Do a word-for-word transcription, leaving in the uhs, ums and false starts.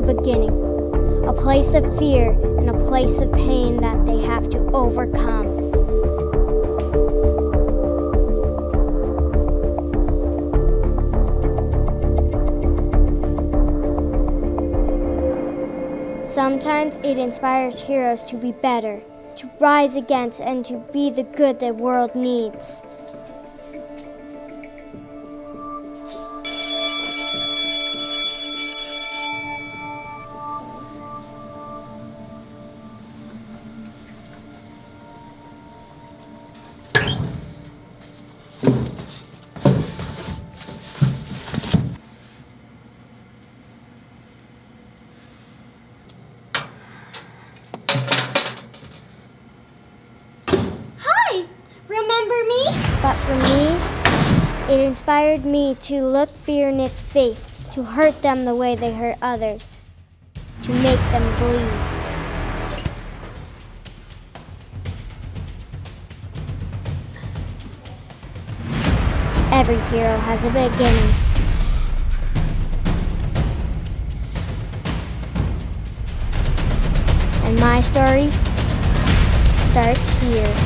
beginning, a place of fear and a place of pain that they have to overcome. Sometimes it inspires heroes to be better, to rise against and to be the good the world needs. But for me, it inspired me to look fear in its face, to hurt them the way they hurt others, to make them bleed. Every hero has a beginning. And my story starts here.